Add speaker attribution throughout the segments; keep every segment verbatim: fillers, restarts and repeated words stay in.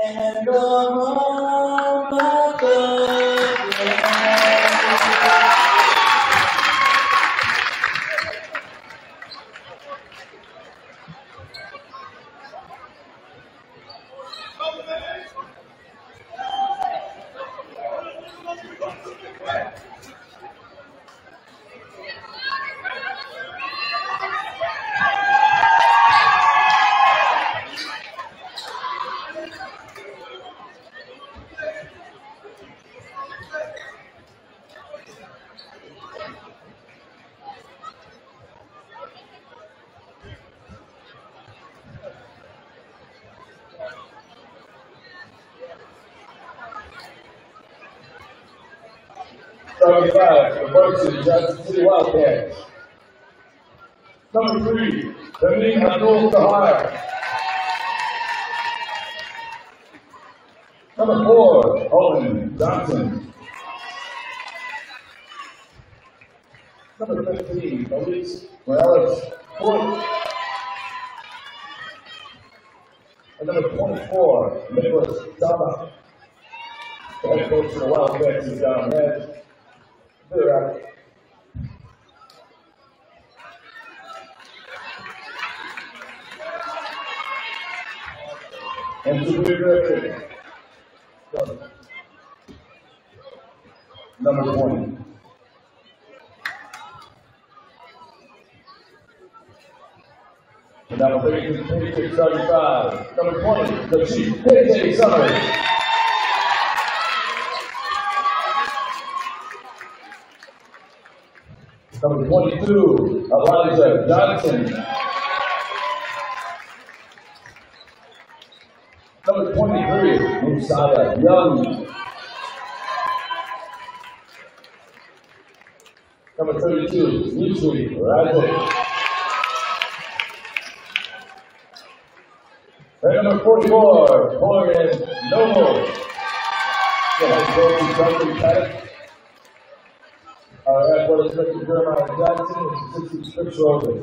Speaker 1: and go home again.
Speaker 2: Starting five, the Varsity Johnson City Wildcats. Number three, the Binghamton Sahara. Number four, Owen Johnson. Number fifteen, Elise Morales Ford. And number twenty-four, Nicholas Dama. The head coach of the Wildcats is down red. They're out. And to be directed, number twenty. And number thirty-six, thirty-five. Number twenty, the Chief K J Summers. Number twenty-two, Elijah Johnson. Number twenty-three, Messiah Young. Number thirty-two, Yusui Rajic. And number forty-four, Morgan Noble. The head coach is Duncan Paddock. Our athletic director Jeremiah Johnson and assistant Chris Rosen.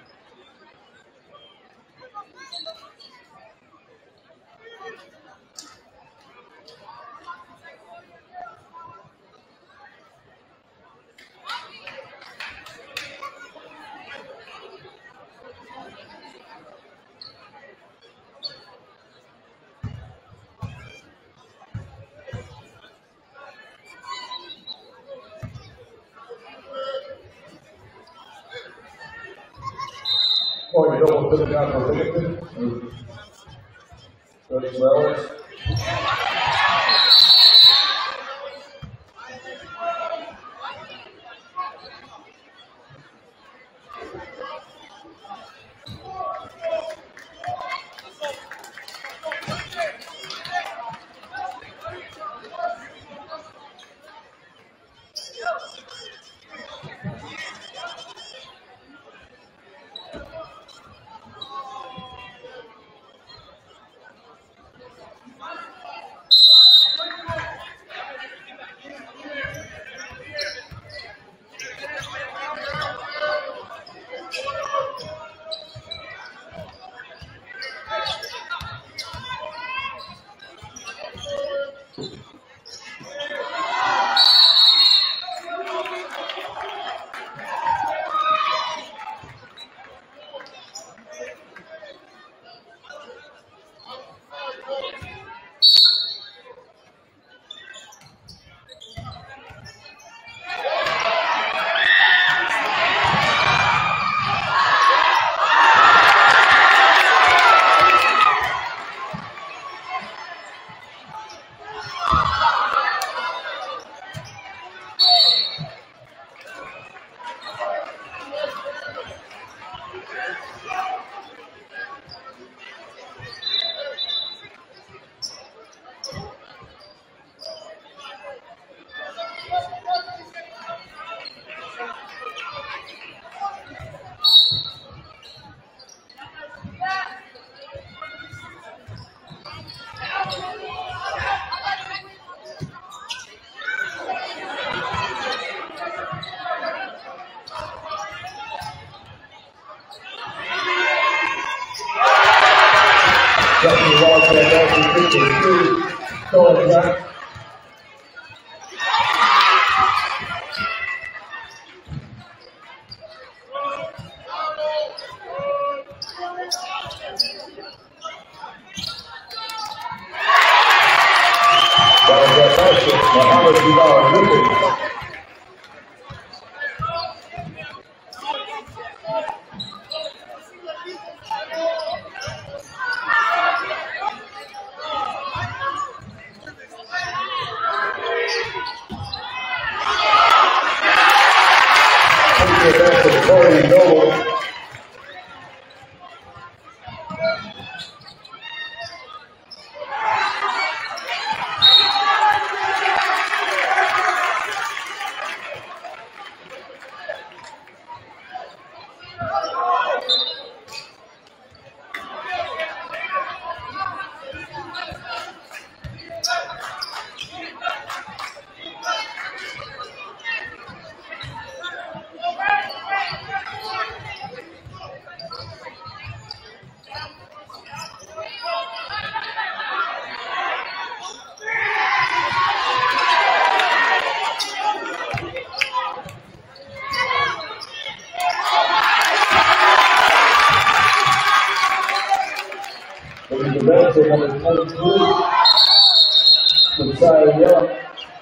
Speaker 2: Morgan Noble putting down for Binghamton. Coach Wells. that. That was that basket. Muhammad Bilal Lucas. Number twenty-three, Messiah Young.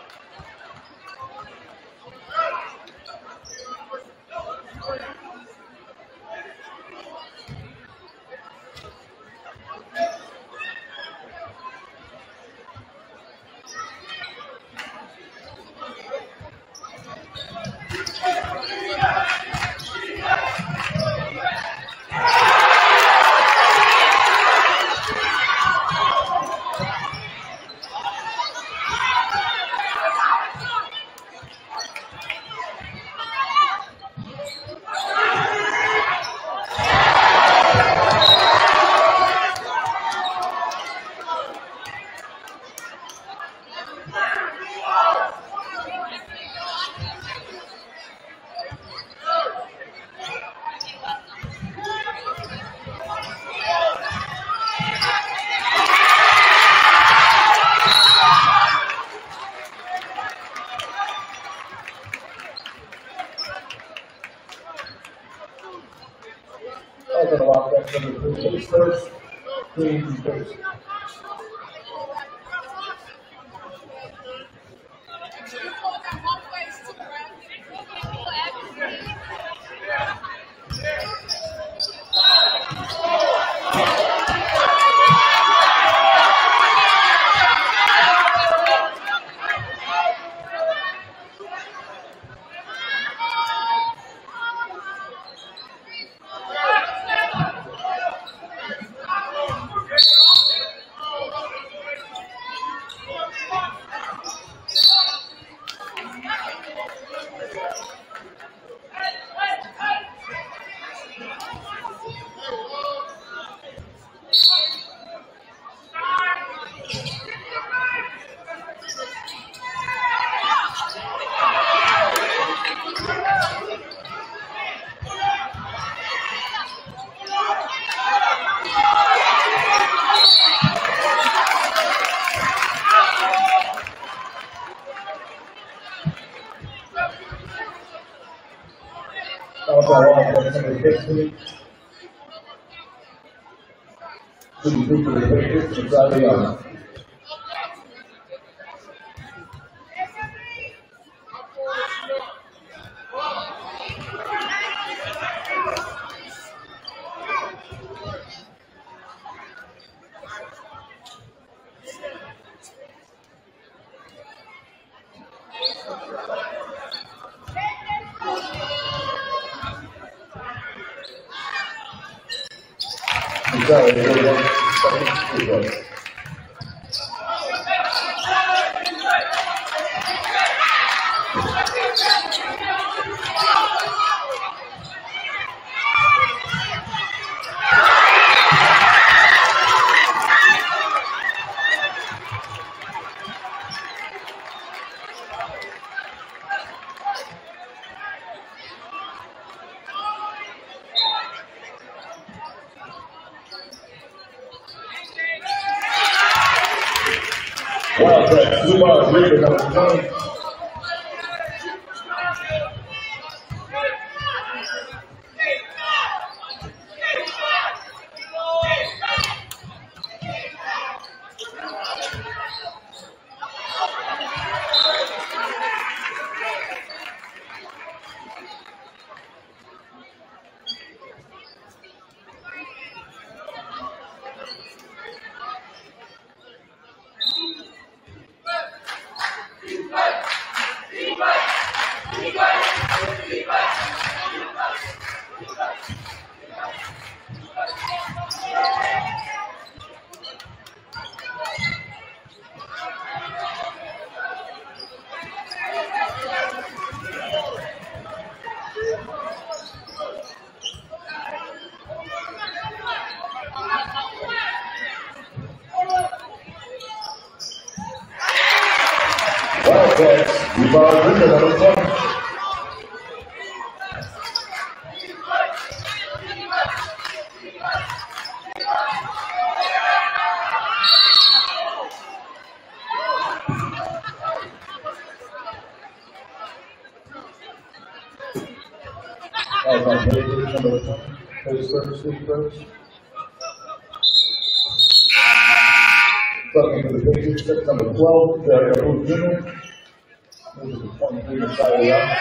Speaker 2: Number three, first, Queens first. Number fifteen, Messiah Young. Wildcats, blue ball, leader number twenty. Wildcats, blue ball, leader number twenty. Number twenty, please first, speak first. Second for the Patriots, six, number twelve, Derek Booth Junior Moves to twenty-three inside of the line.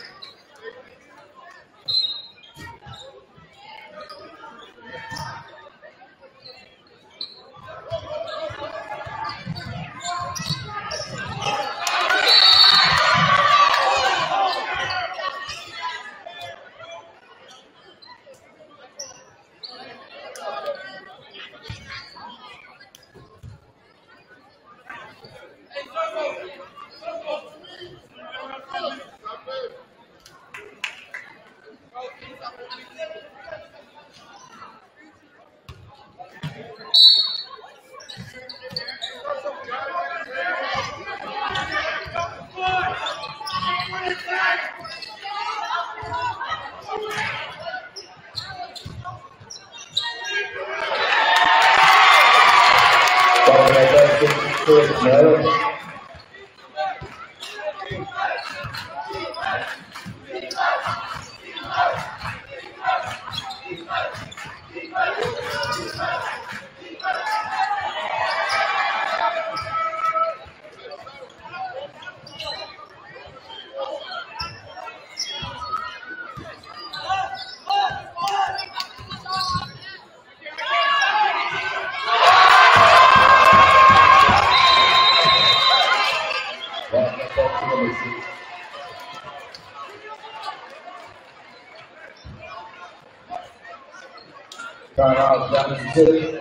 Speaker 2: Timeout, Johnson City.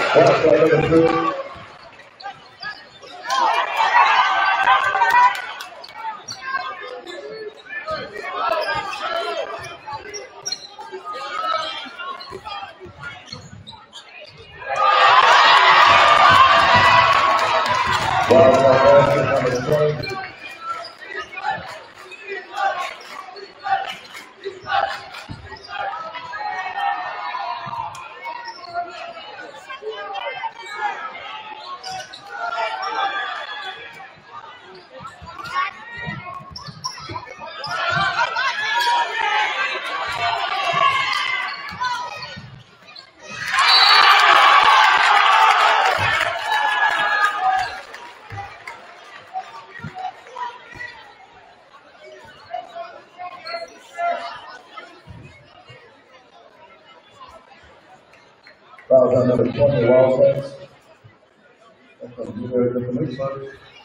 Speaker 2: Wildcat number three. Foul on number twenty, Wildcats. That's going to be there for the next one.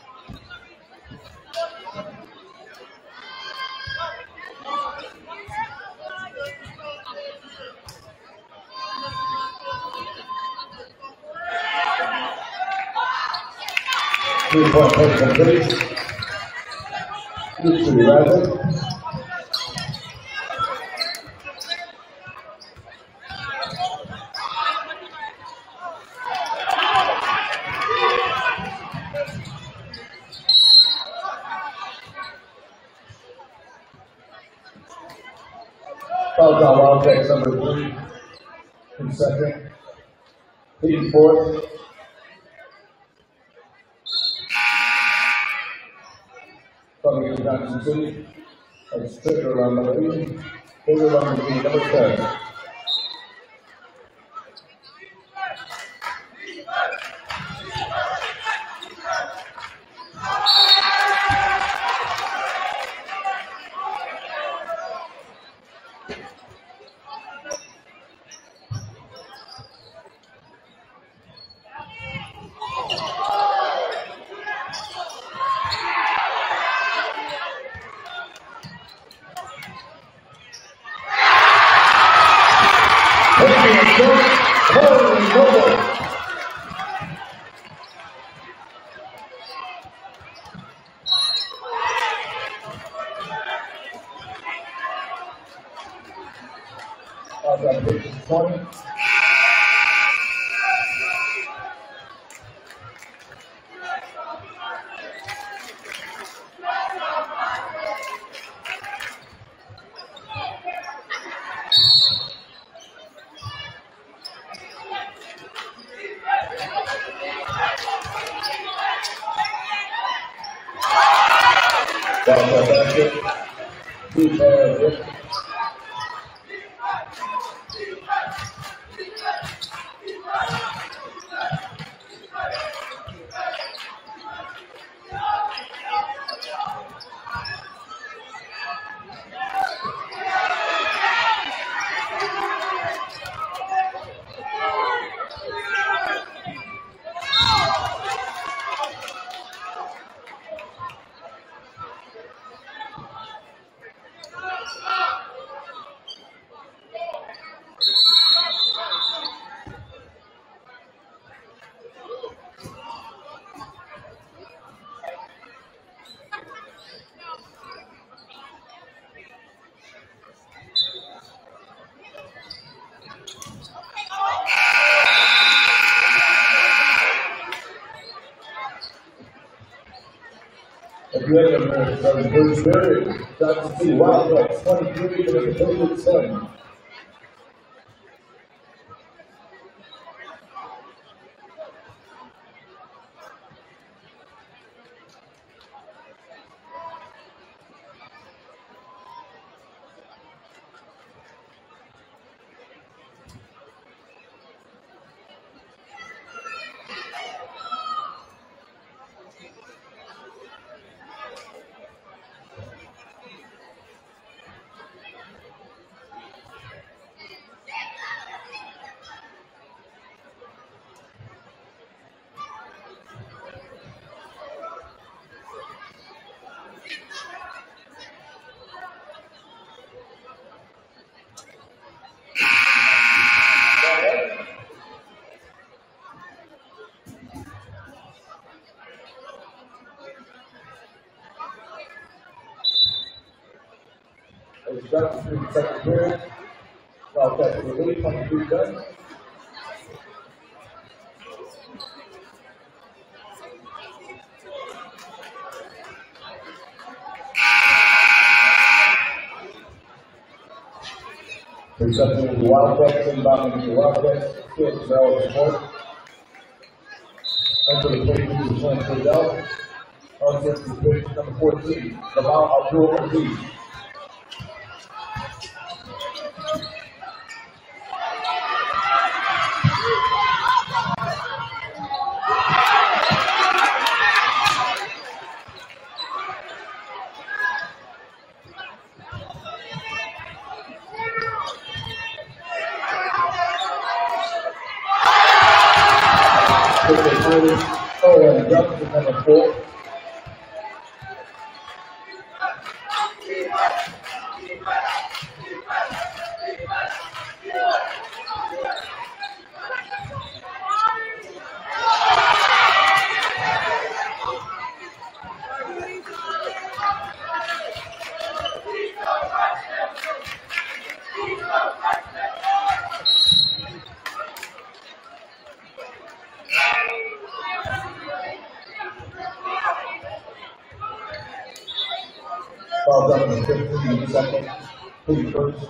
Speaker 2: Three-point play complete. Two to Rabbit. Foul on Wildcats number three. In second. Leading fourth. Coming in Johnson City. That's Trigger on number eight. Trigger on number ten. twenty. Wildcat basket. Two pair. If you have a Bruce Berry, Johnson City Wildcats twenty-three to the thirty-seven. Johnson in the second period. Wildcats in the lead, twenty-two done. Reception of the Wildcats, inbound into the Wildcats, field to Bell support. Enter the play to the transfer Bell. Offensive pitch number fourteen, Lamal Abdul Aziz. Oh, and Johnson number four. Foul up in the fifteen second. Please first.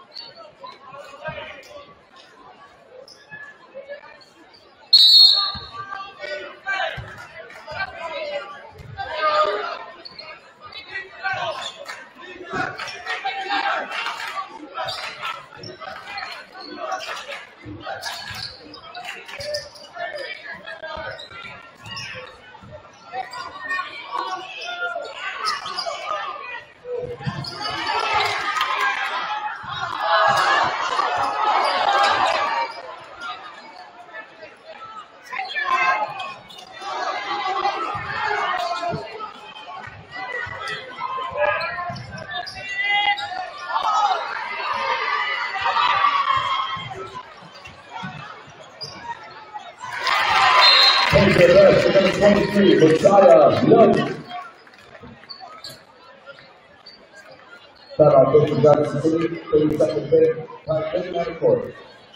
Speaker 2: twenty-three, Messiah Young. Time out, goes to Jackson City, thirty second pin, time fifty-nine quarter.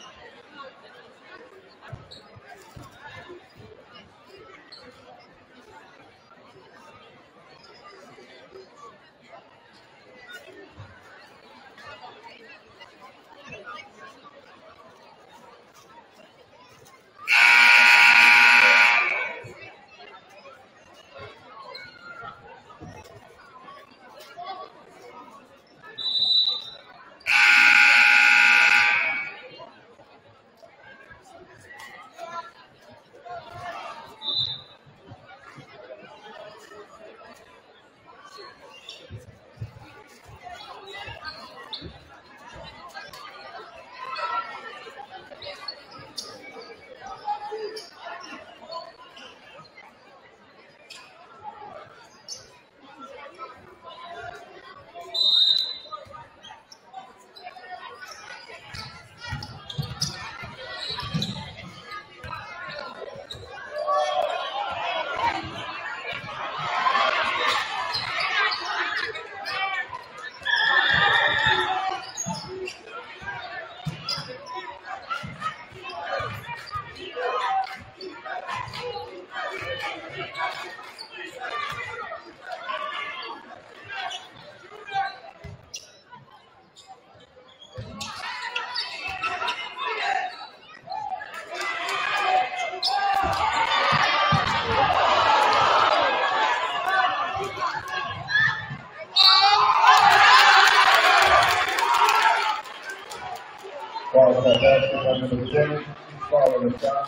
Speaker 2: Wildcat basket on number twenty, following the shot.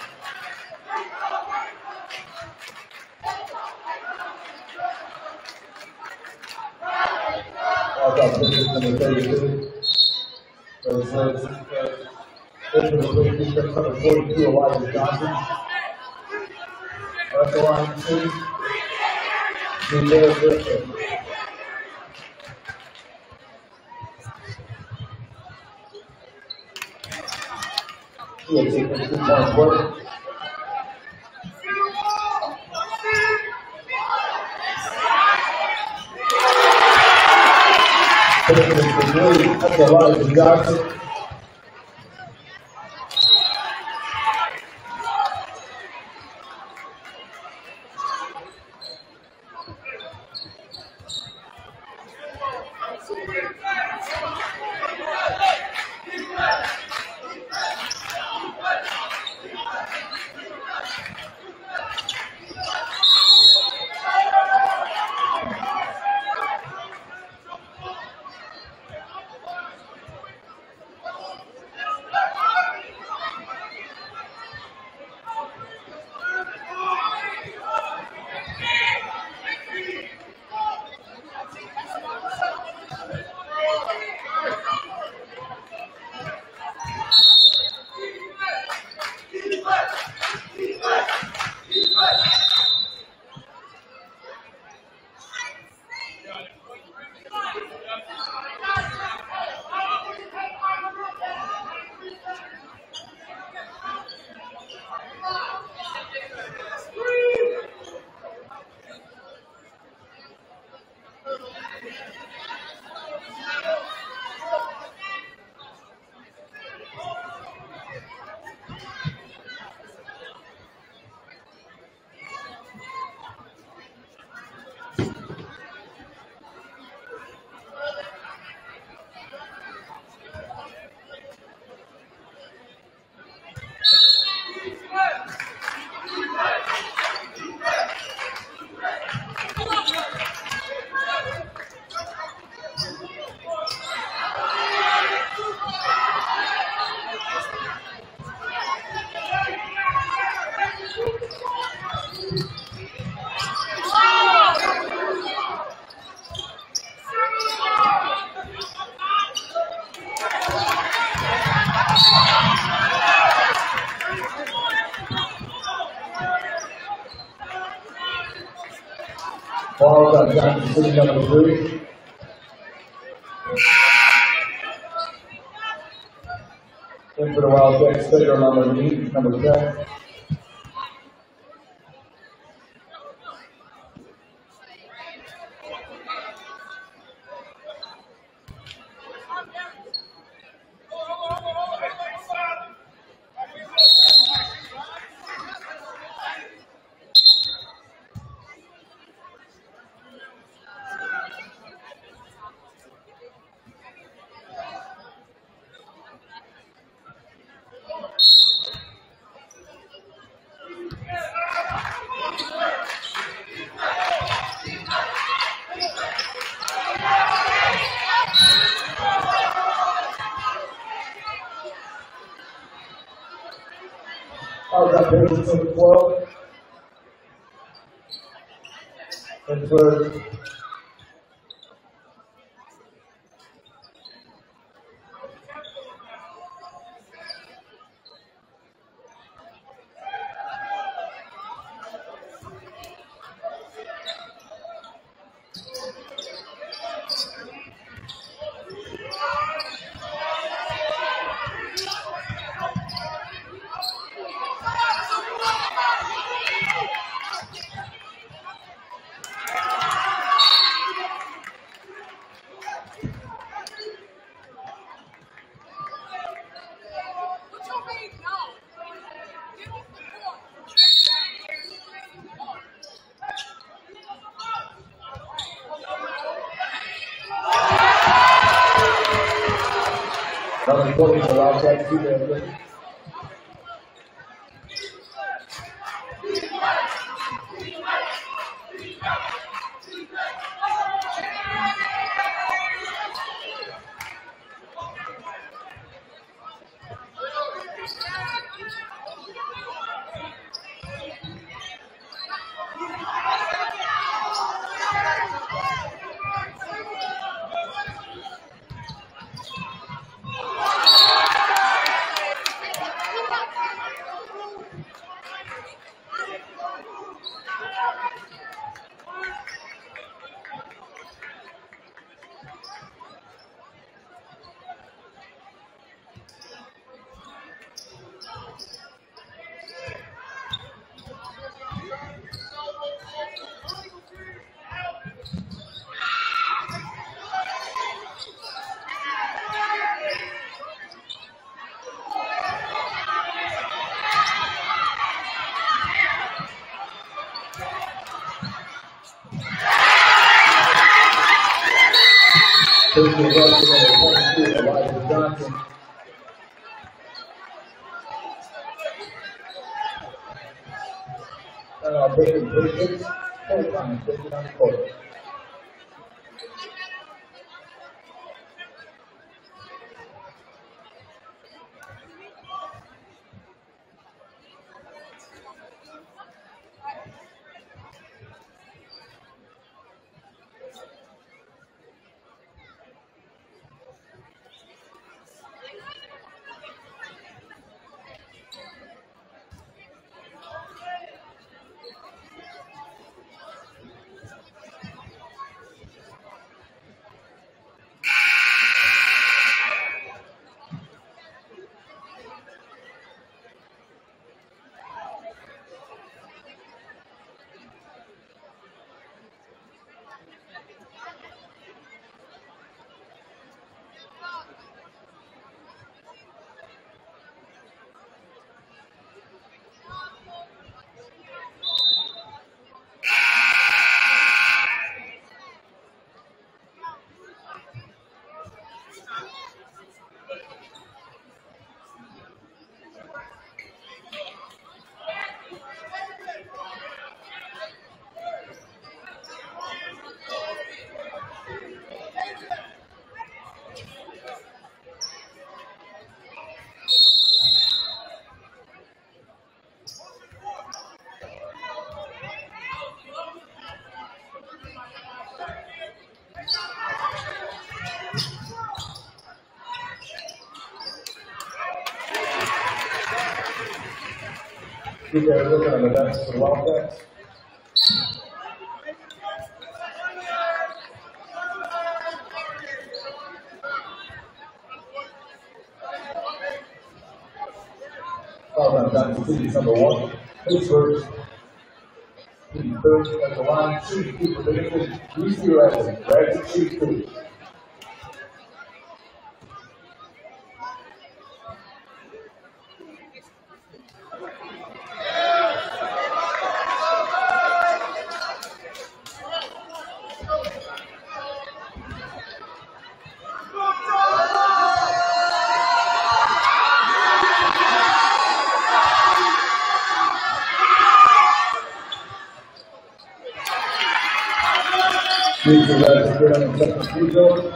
Speaker 2: Wildcat pitches number thirty-two. So it says, into the play defense number forty-two, Elijah Johnson. That's the line two. New York He'll take the two-point work. Taking it for three. That's a lot of Johnson. Ball on Johnson, sitting number three. In for the Wildcats, Slater number eight, number ten. How's that Binghamton twelve? And third. Number twenty for Wildcats, two there. Taking the ball to number twenty-two, Elijah Johnson. Uh, Baker Bridges, full time, taking on the court. You guys looking on the bench for the Wildcats? Foul down to City's number one. Pittsburgh. City third at the line. Shoot two for Binghamton. three zero Evans. Right? Shoot two. Please do that to get on the second free throw.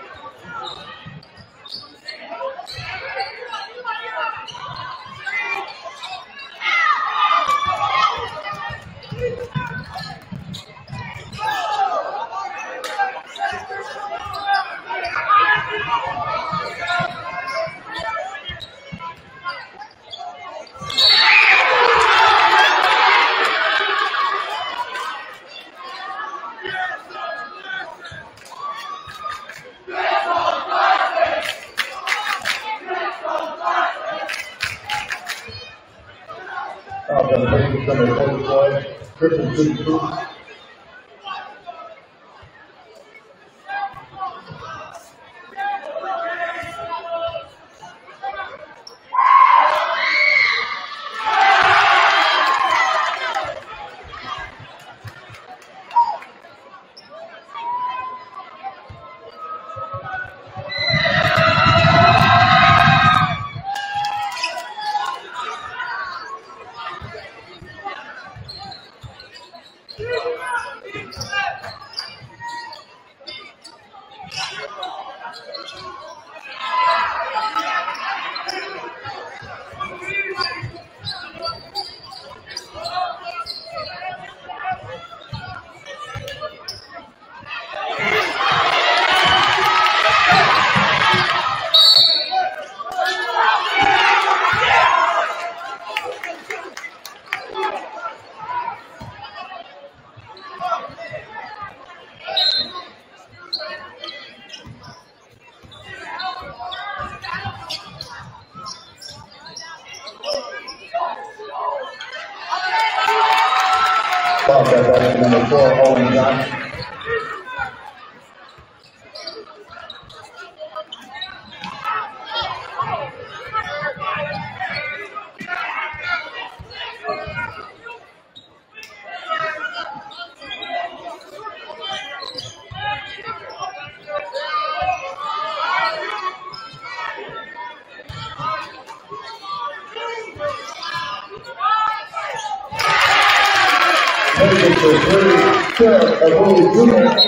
Speaker 2: Number four, Owen Johnson. Taking for three, Sarah Aboli Junior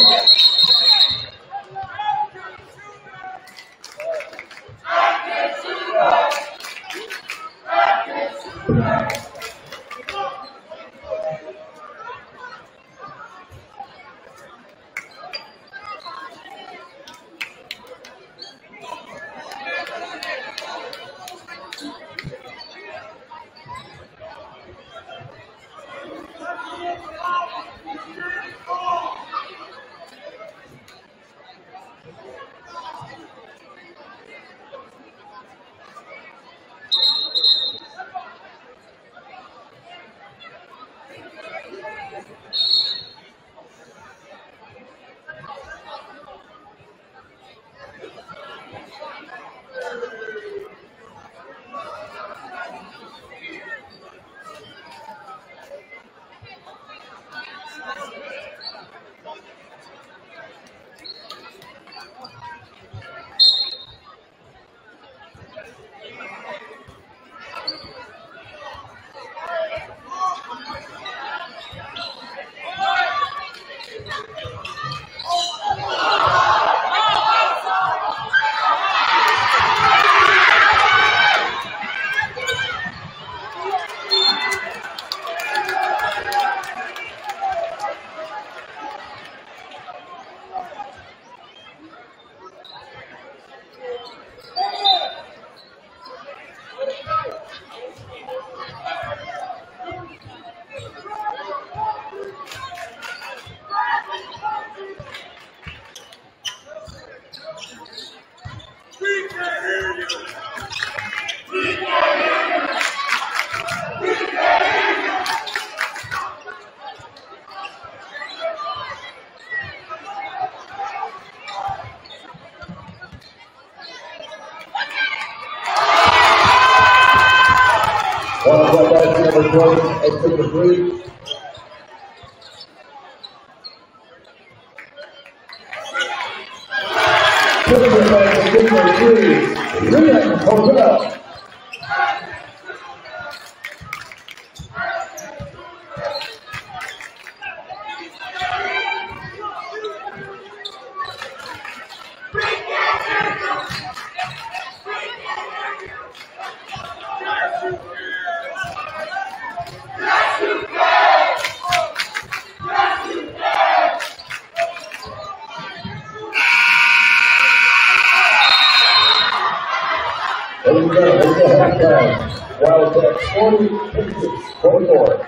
Speaker 2: Number twenty, and take the three. Taking it back to number three, Leah Hotel. Wildcats forty, Patriots twenty-four.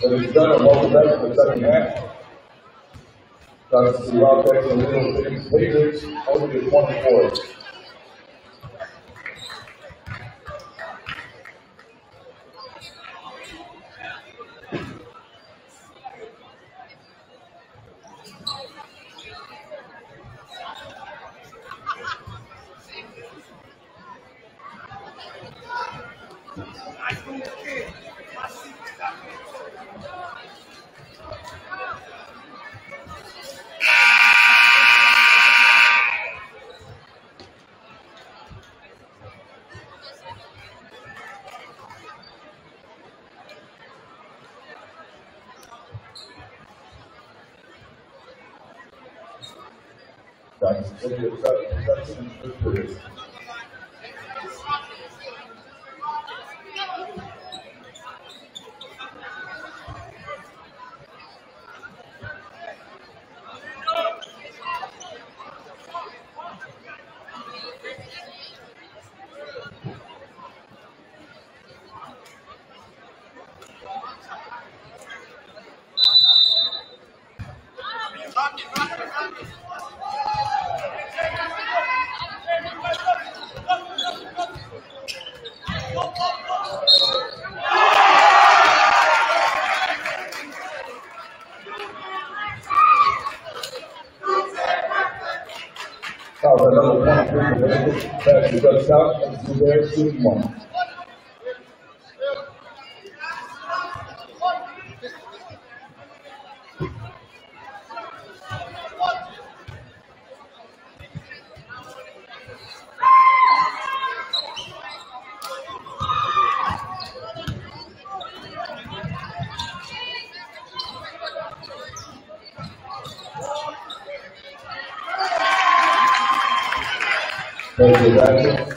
Speaker 2: But it's done and welcome back to the second half. That's the Wildcats and Little Things Patriots over to twenty-four. That's the first Back to the south and to their shooting one. There's the basket.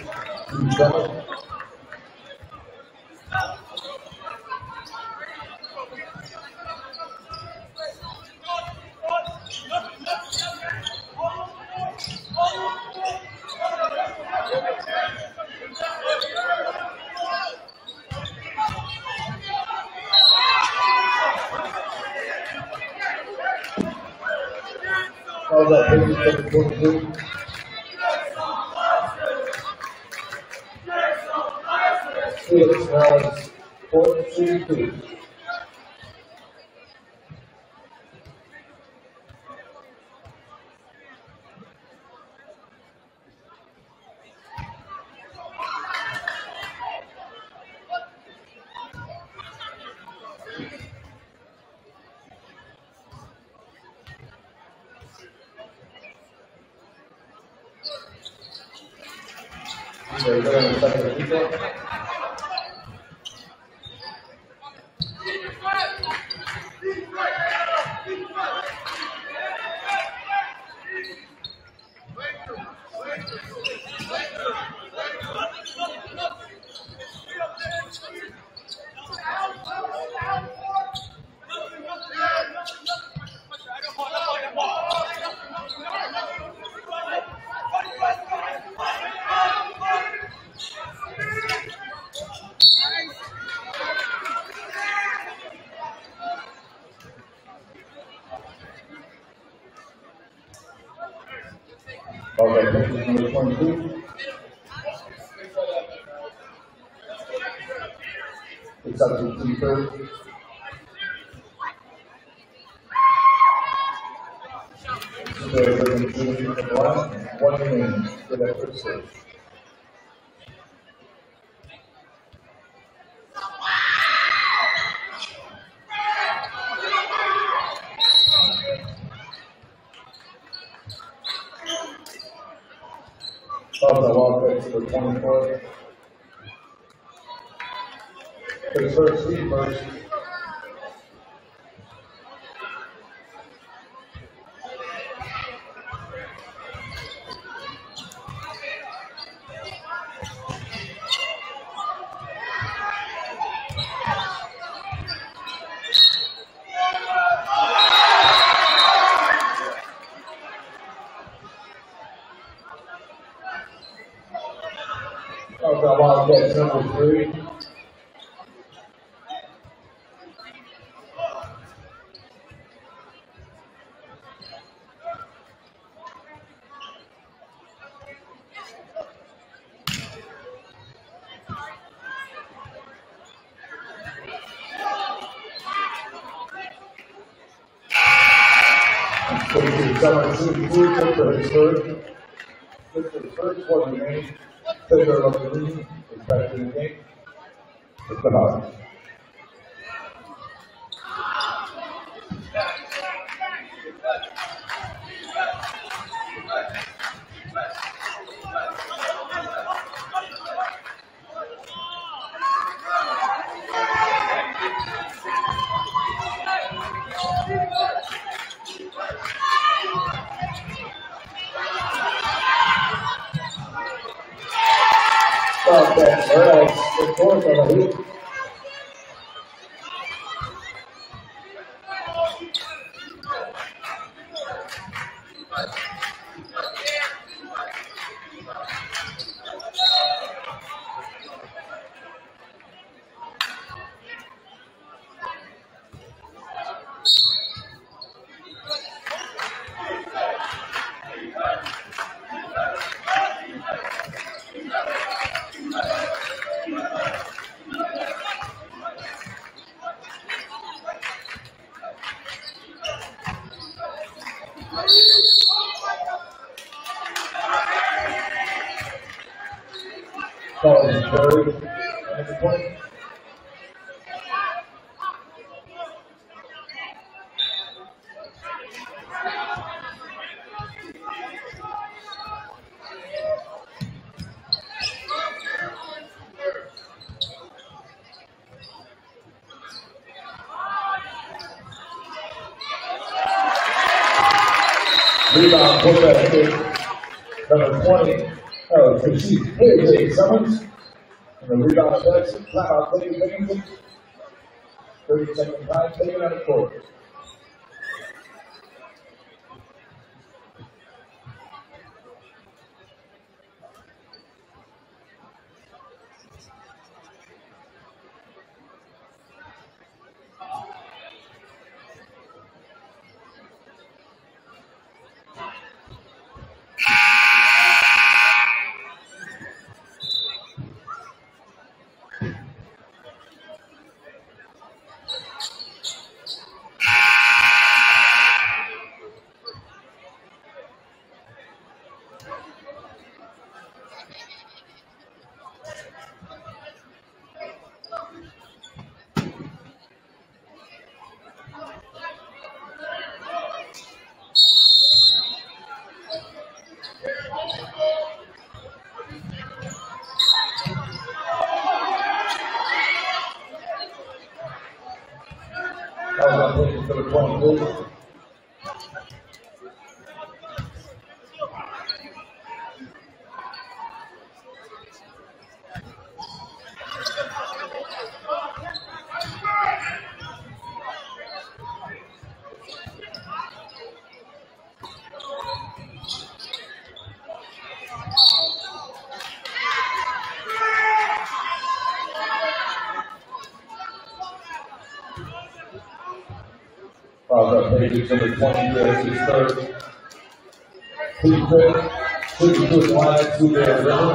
Speaker 2: How's that baby twenty-two? Felix has fourteen two. They're going to second people. All right, this is number twenty-two. It's up to three thirty. So they're going to do one, one remaining for that first stage. Of the Wildcats for twenty-four. For the first team first. Of the Wildcats number three. Summer shooting two for his first. This is the first quarter remaining. Pitcher of the league is back in the game. It's the Hawks. Stop that, Burroughs, the fourth on the hoop. Ball is third. Next point. Rebound, put that kick. Number twenty. Oh, excuse me. Here, Jake Summers. And the rebound attacks. Timeout taken Binghamton. thirty second time taken out of court. For the point move. Fouls up, Pages, number twenty, U S is third. Two good, two good line, two there, River.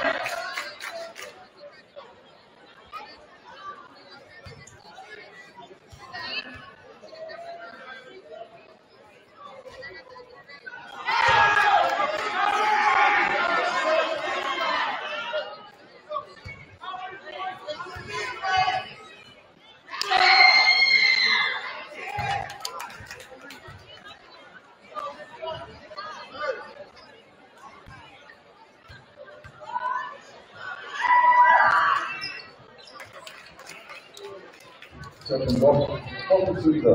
Speaker 2: Second ball, open to go.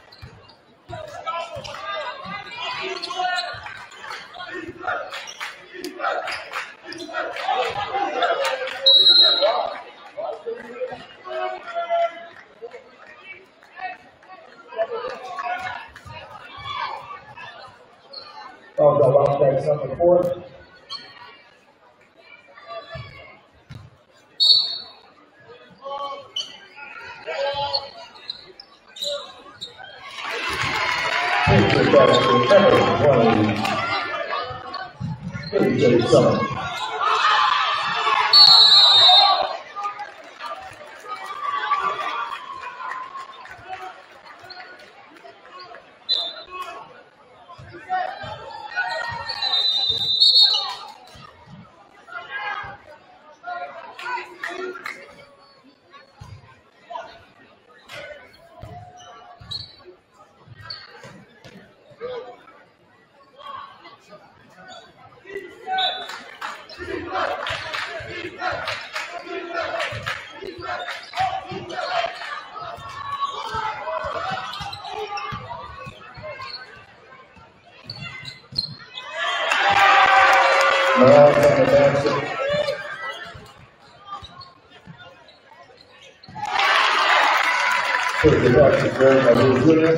Speaker 2: Fouls out off back number four. Summer. Morales on the basket. Put the basket there by Lou Junior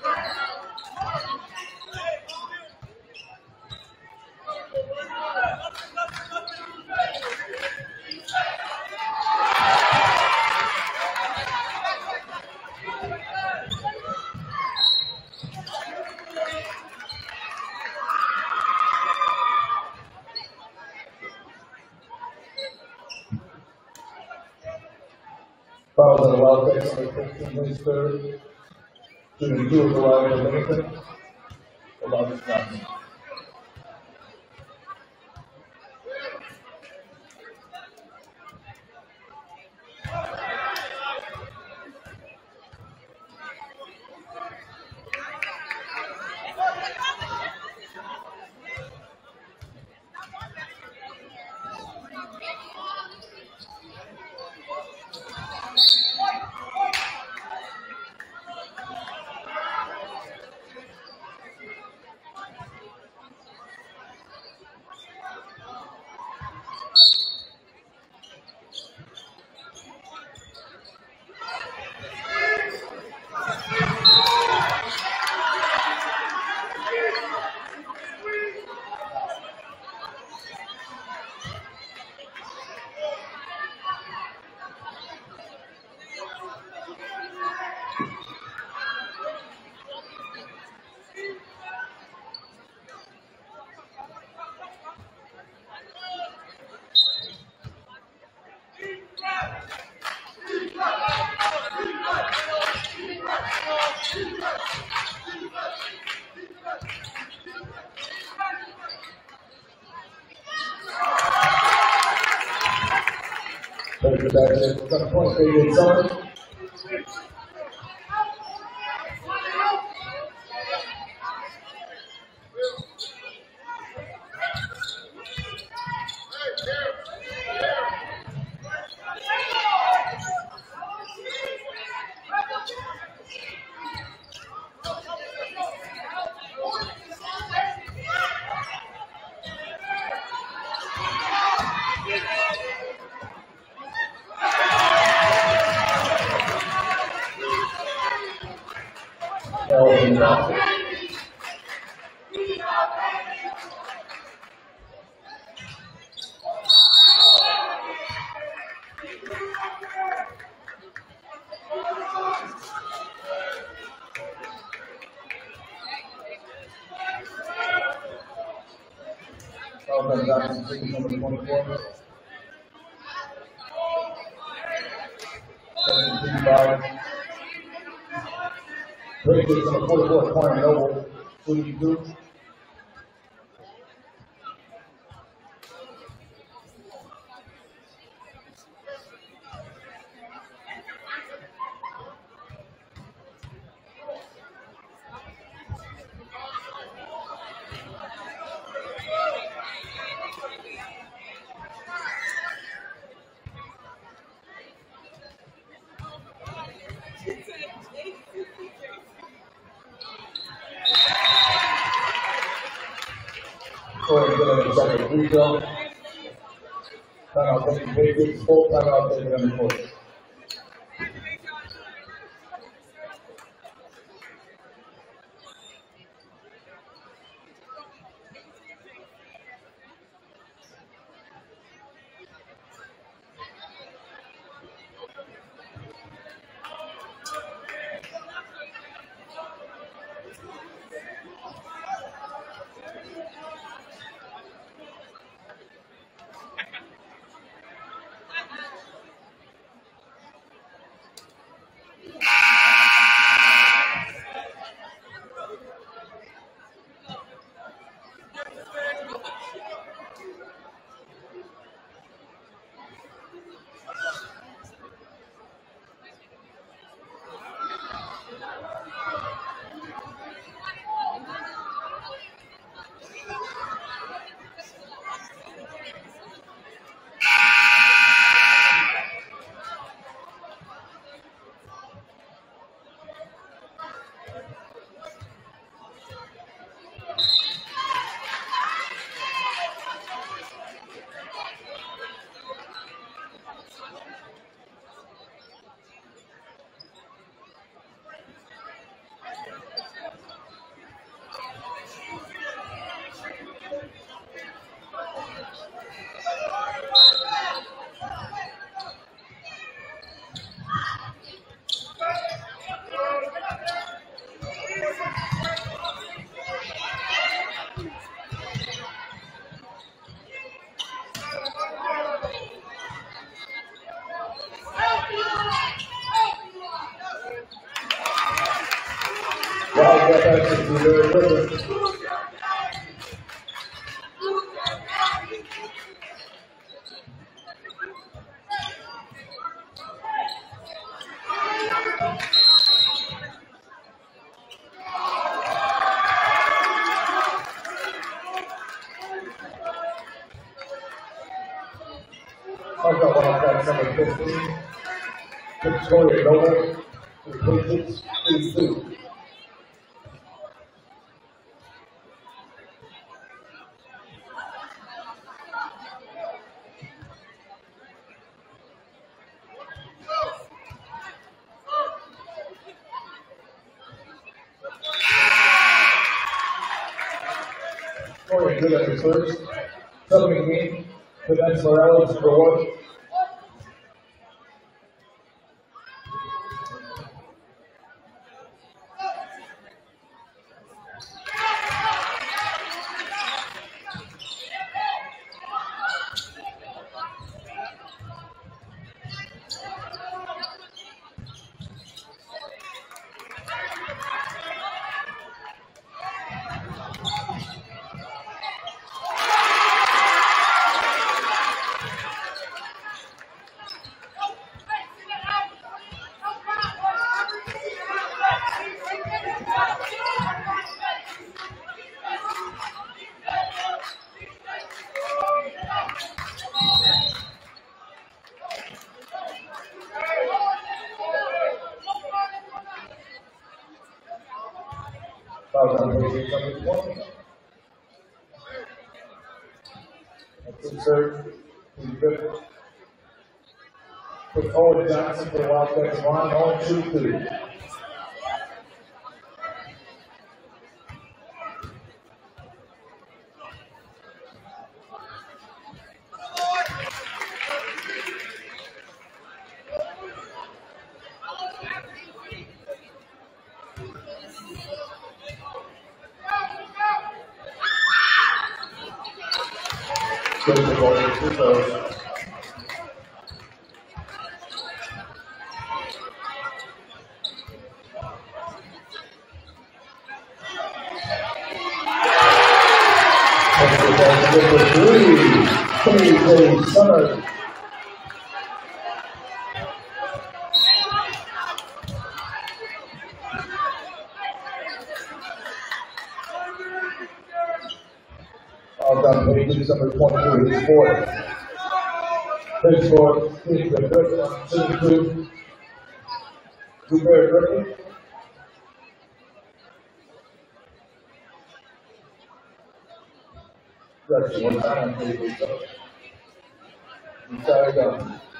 Speaker 2: Fouls on the Wildcats, number fifteen, Liz third. Shooting two of the line for Binghamton. eleven shots. Take it back there. Seven points for you, Summer. Elvin Johnson. Elvin Johnson, team number twenty-four. seventeen five. Bridges on the forty-fourth corner, Noble, shooting two. Corey getting a second free throw. Timeout taking Patriots. Full timeout taken on the court. passes to very quickly. I've got one of that number fifteen. Victoria Noble, the Patriots, three two. Victoria good at the first. Coming in, Vanessa Morales, number one. Foul on Patriots number twenty. That's insert. He's good. Put Owen Johnson for the Wildcats line on two two. Good for ball to two throws. Good for three. Three, Summers. All done, Patriots number twenty-two, his fourth. Big score, Steve Griffin, two two. Blueberry Griffin. That's one time, Patriots. Inside again.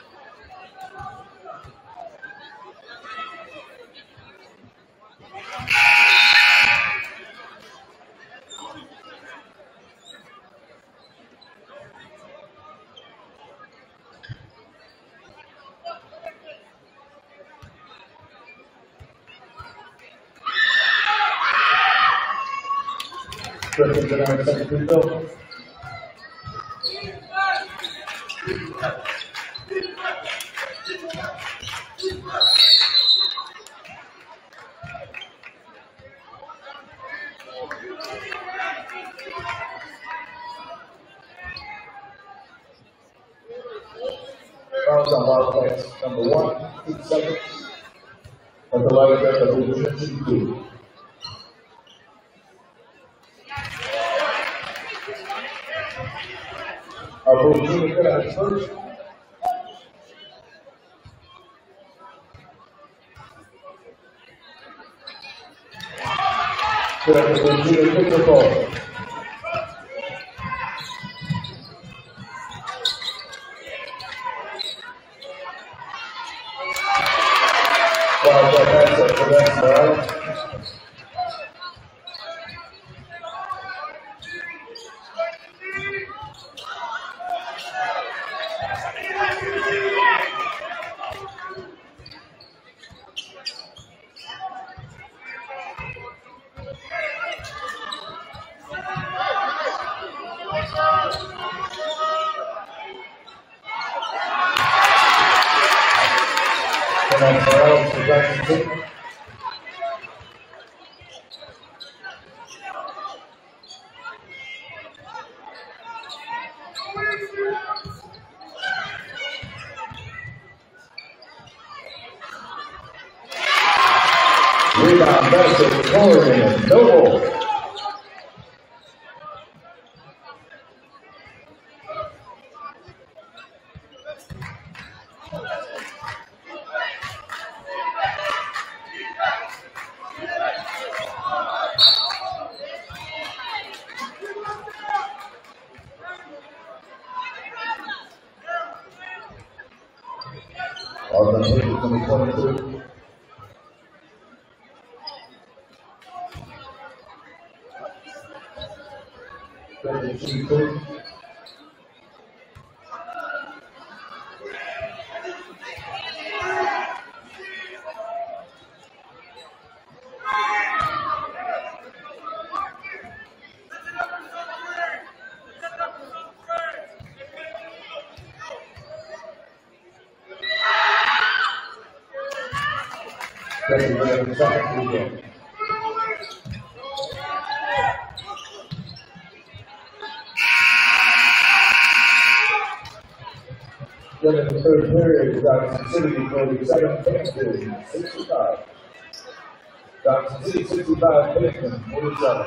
Speaker 2: Griffin to number second free throw. Fouls on Wildcats number one, eight seconds. At the line of the position two. Our both team is good at first. Good at the team is good ball. Wow, that's it for that, Morales. And that's Morales for Jackson. Rebound basket, Oregon, Noble. All the takes number twenty-two. twenty-two. Second, second, weekend. Then in the third period, Johnson City forty-seven, Binghamton sixty-five. Johnson City sixty-five, Binghamton forty-seven.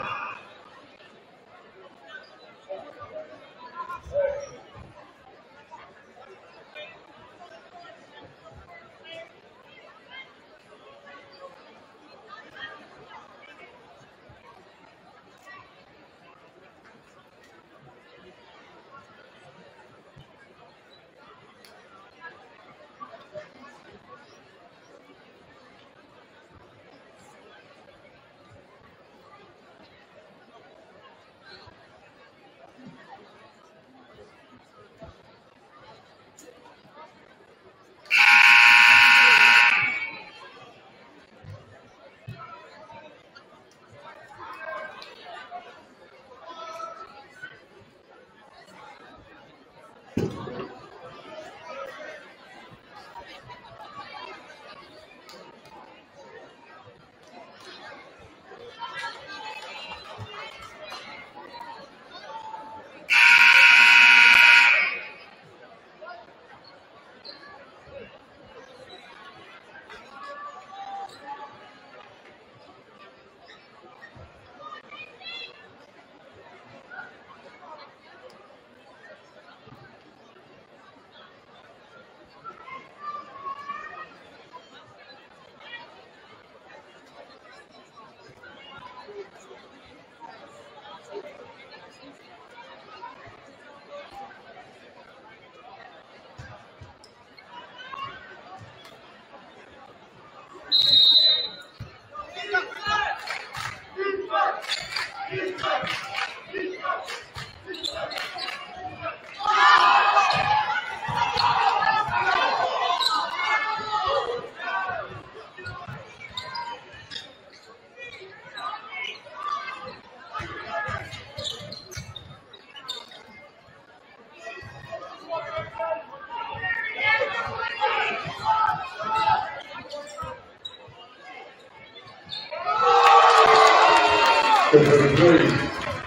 Speaker 2: thirty-three.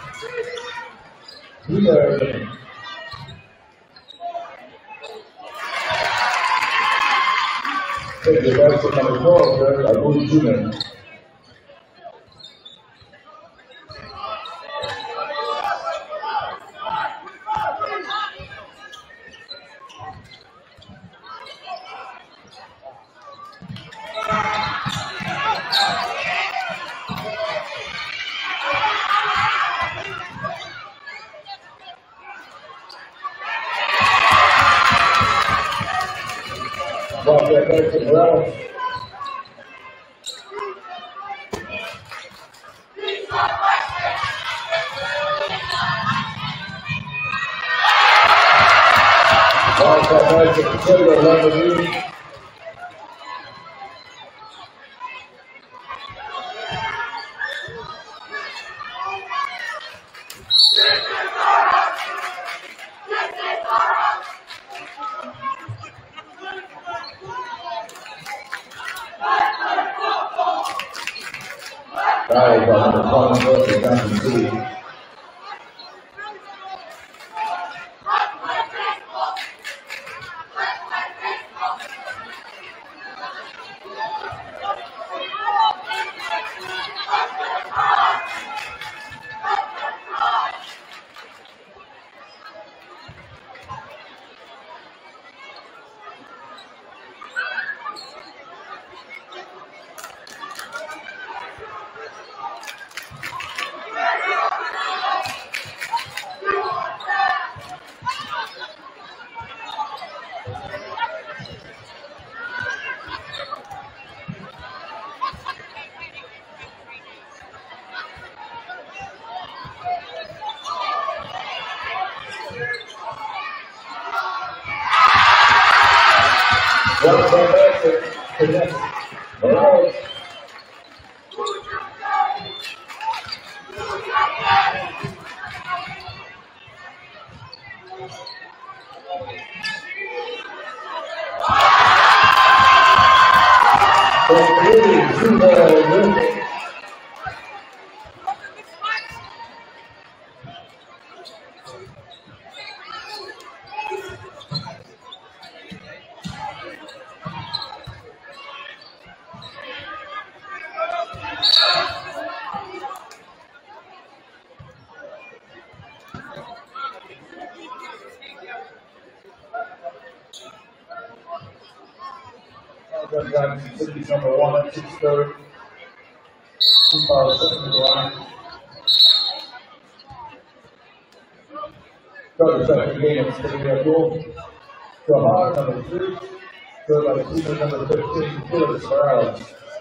Speaker 2: We are take the basket number twelve there, I believe two minutes. Ball back back to Morales. Ball back back to Potato, eleven. Foul by number twenty-four for Johnson City. One more basket connects. All right. City's number one at six thirty. Two fouls, second to the line. Third second game of City Abdul. Jahar, number three. Third by teammate number fifteen, Felix Morales.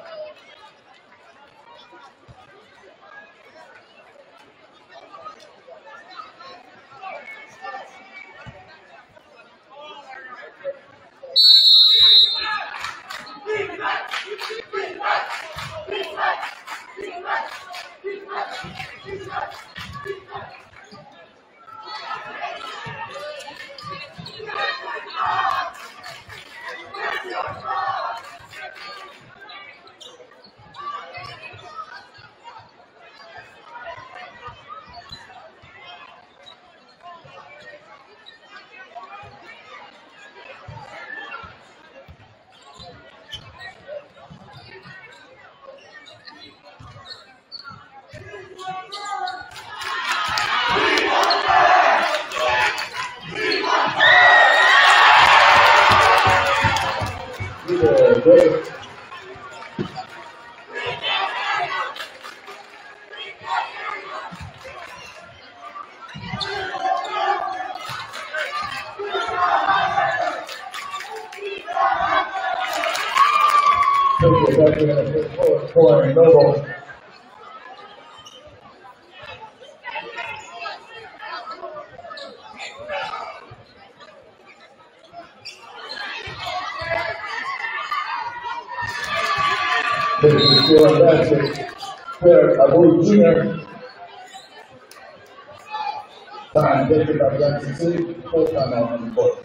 Speaker 2: Scoring Noble. Scoring basket. Third, Abu Junior. Time taken by Jackson City. Full time out on the court.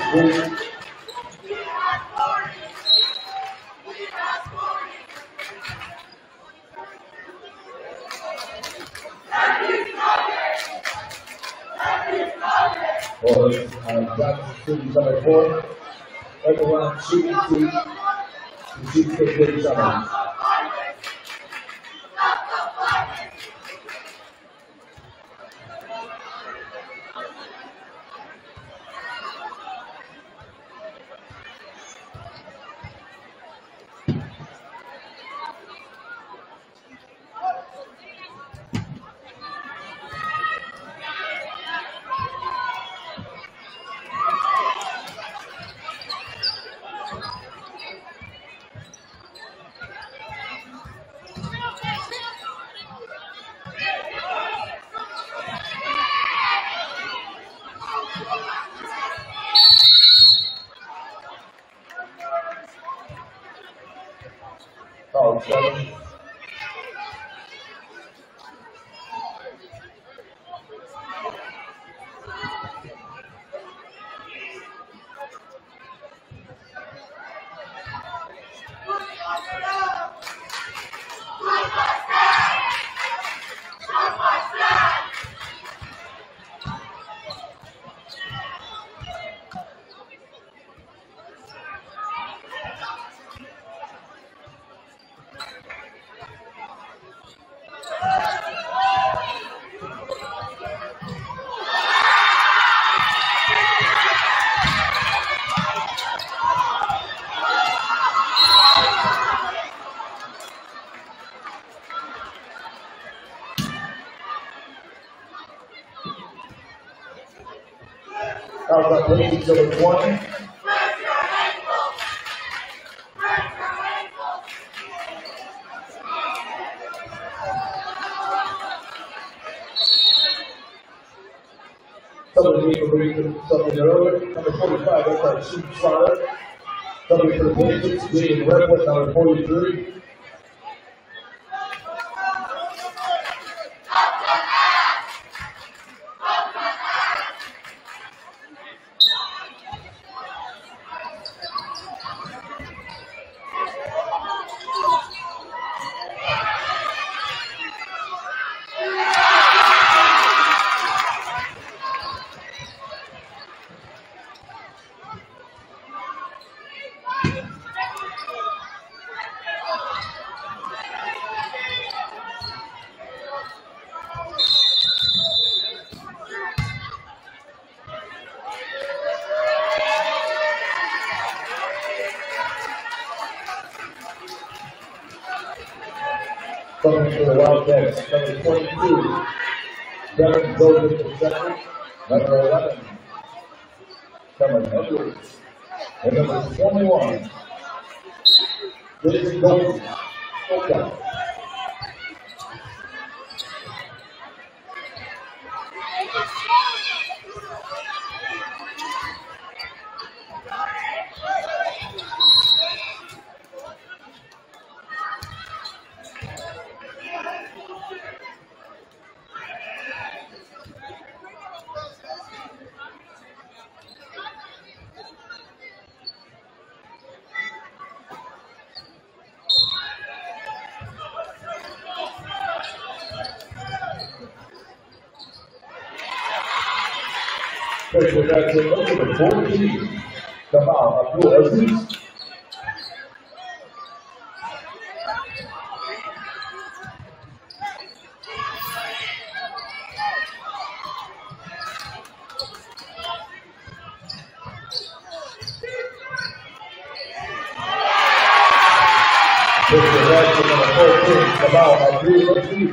Speaker 2: three. Or uh, Johnson shooting number four. Everyone shooting two. To shoot fifteen seven. Oh, seven. How's that please, number twenty? Somebody for reading something earlier. Number forty-five, that's our shooting starter. Somebody for the Patriots, Jay Redwood, number forty-three. Coming for the Wildcats, number twenty-two, Devin Golden the second, number eleven, Cameron Edwards, and number twenty-one, Jason Golden. Okay. Special Jackson, number fourteen, Kamal Abdul Aziz. Special Jackson, number fourteen, Kamal Abdul Aziz.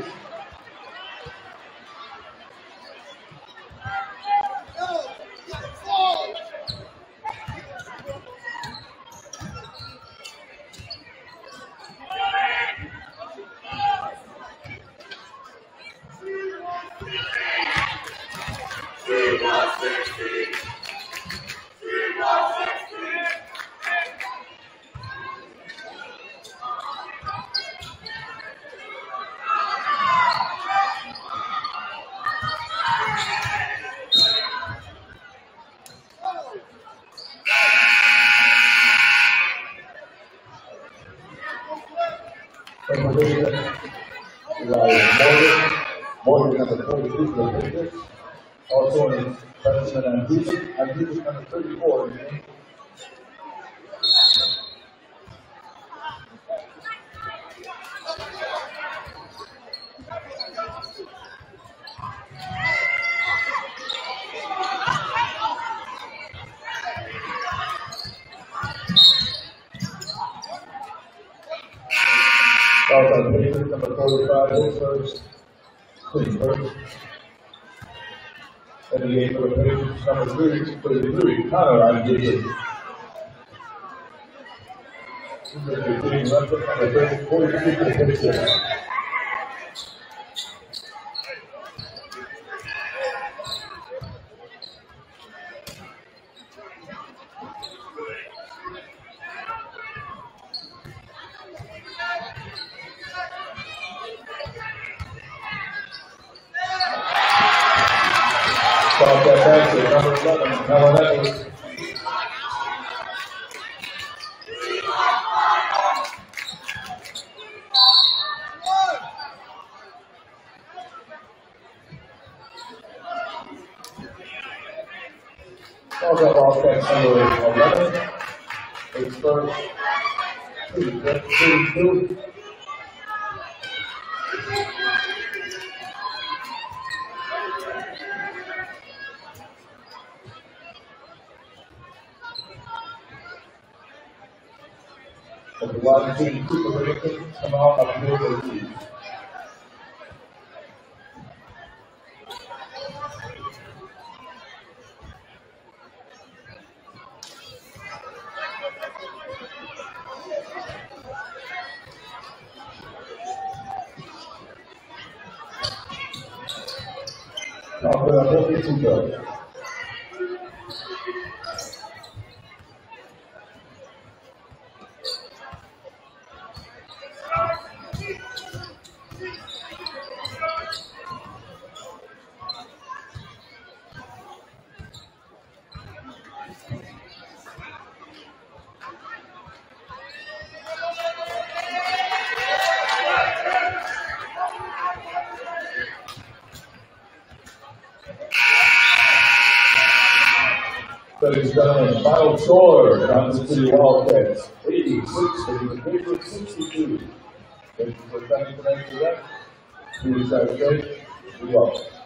Speaker 2: In position, Morgan, Morgan number forty-two for the Patriots. Also in freshman and Houston, and Houston number thirty-four. Also, Patriots number forty-five, his first, his first. And the game for the Patriots number three, thirty-three, Connor on Gibson. He's going to be getting left foot number forty-two for the Patriots. Stop that back to number eleven, Helen Edwards. Calls up offense number eleven. His first, thirty-two. As the wide receiver Cooper Binghamton come out of the middle of the field. Now for the forty-two go. That is done in final score, Kansas City Wildcats, eighty-six to the Patriots sixty-two. Thank you for coming tonight to that. Please have a great, we welcome.